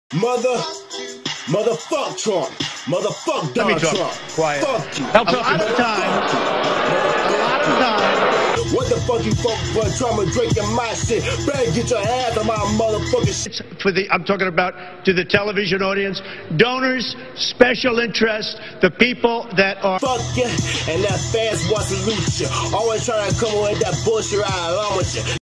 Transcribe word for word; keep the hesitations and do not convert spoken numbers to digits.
Mother, motherfuck Trump. Motherfuck Donald Trump. Quiet. Fuck you. Help a lot of time. A lot of time. What the fuck you fuck for Trump and drinking my shit? Better get your ass on my motherfucking shit. For the, I'm talking about to the television audience, donors, special interest, the people that are. Fuck you, and that fast watch salute you. Always trying to come away with that bullshit right along with you.